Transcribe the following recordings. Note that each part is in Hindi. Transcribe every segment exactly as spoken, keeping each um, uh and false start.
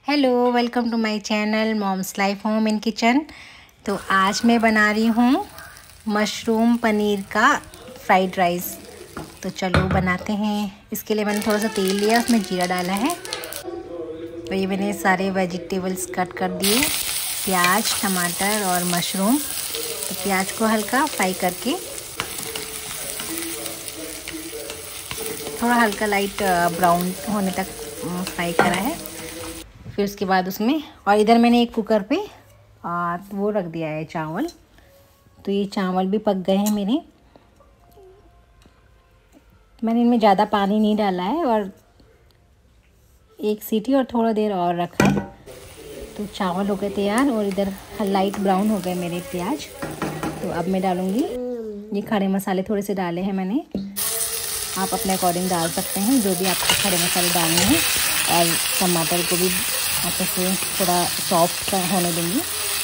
Hello, welcome to my channel moms life home in kitchen. तो आज मैं बना रही हूँ मशरूम पनीर का फ्राइड राइस। तो चलो बनाते हैं। इसके लिए मैंने थोड़ा सा तेल लिया, उसमें जीरा डाला है। तो ये मैंने सारे वेजिटेबल्स कट कर दिए, प्याज, टमाटर और मशरूम। तो प्याज को हल्का फ्राई करके, थोड़ा हल्का लाइट ब्राउन होने तक फ्राई करा है। फिर उसके बाद उसमें, और इधर मैंने एक कुकर पे आ, वो रख दिया है चावल। तो ये चावल भी पक गए हैं मेरे। मैंने इनमें ज़्यादा पानी नहीं डाला है और एक सीटी और थोड़ा देर और रखा है। तो चावल हो गए तैयार और इधर लाइट ब्राउन हो गए मेरे प्याज। तो अब मैं डालूँगी ये खड़े मसाले, थोड़े से डाले हैं मैंने। आप अपने अकॉर्डिंग डाल सकते हैं जो भी आपको खड़े मसाले डालने हैं। और टमाटर को भी अच्छे से थोड़ा सॉफ्ट होने देंगे।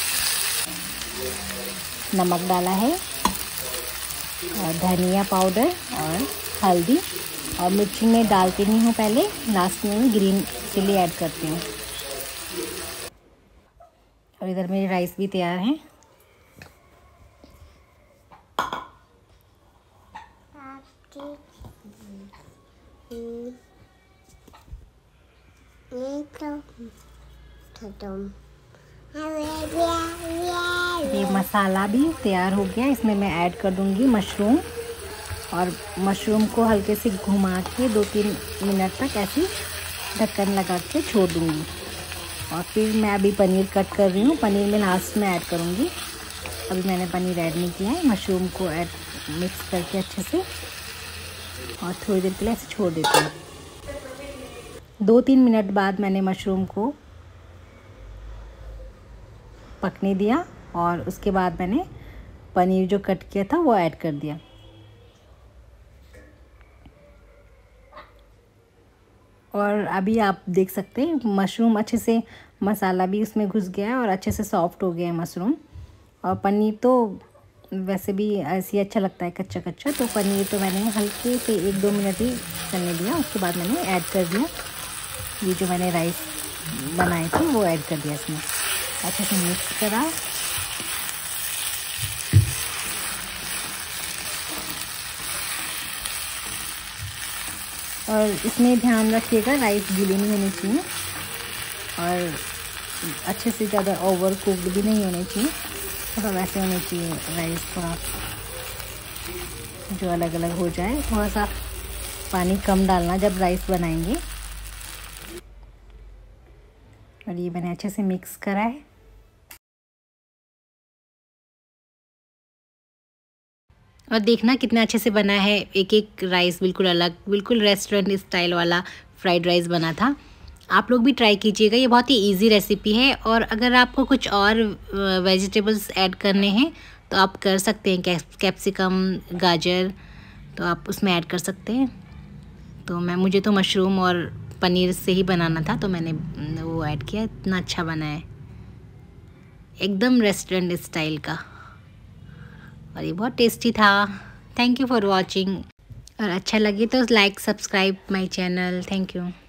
नमक डाला है और धनिया पाउडर और हल्दी, और मिर्ची में डालती नहीं हूँ, पहले लास्ट में ग्रीन चिल्ली ऐड करती हूँ। और इधर मेरे राइस भी तैयार हैं। ये मसाला भी तैयार हो गया। इसमें मैं ऐड कर दूंगी मशरूम, और मशरूम को हल्के से घुमा के दो तीन मिनट तक ऐसे ढक्कन लगा के छोड़ दूंगी। और फिर मैं अभी पनीर कट कर रही हूँ। पनीर में लास्ट में ऐड करूँगी। अभी मैंने पनीर ऐड नहीं किया है। मशरूम को ऐड मिक्स करके अच्छे से, और थोड़ी देर के लिए ऐसे छोड़ देती हूँ। दो तीन मिनट बाद मैंने मशरूम को पकने दिया, और उसके बाद मैंने पनीर जो कट किया था वो ऐड कर दिया। और अभी आप देख सकते हैं मशरूम अच्छे से, मसाला भी उसमें घुस गया है और अच्छे से सॉफ्ट हो गया है मशरूम। और पनीर तो वैसे भी ऐसे ही अच्छा लगता है कच्चा कच्चा। तो पनीर तो मैंने हल्के से एक दो मिनट ही चलने दिया। उसके बाद मैंने ऐड कर दिया ये जो मैंने राइस बनाए थे वो ऐड कर दिया इसमें। अच्छे से मिक्स करा। और इसमें ध्यान रखिएगा राइस गीली नहीं होनी चाहिए, और अच्छे से ज़्यादा ओवर कुक्ड भी नहीं होने चाहिए। थोड़ा वैसे होने चाहिए राइस, थोड़ा जो अलग अलग हो जाए। थोड़ा सा पानी कम डालना जब राइस बनाएंगे। और ये मैंने अच्छे से मिक्स करा है। और देखना कितना अच्छे से बना है। एक एक राइस बिल्कुल अलग, बिल्कुल रेस्टोरेंट स्टाइल वाला फ्राइड राइस बना था। आप लोग भी ट्राई कीजिएगा, ये बहुत ही इजी रेसिपी है। और अगर आपको कुछ और वेजिटेबल्स ऐड करने हैं तो आप कर सकते हैं। कैप्सिकम, गाजर, तो आप उसमें ऐड कर सकते हैं। तो मैं मुझे तो मशरूम और पनीर से ही बनाना था, तो मैंने वो ऐड किया। इतना अच्छा बना है, एकदम रेस्टोरेंट स्टाइल का, और ये बहुत टेस्टी था। Thank you for watching. और अच्छा लगे तो like, subscribe my channel. Thank you.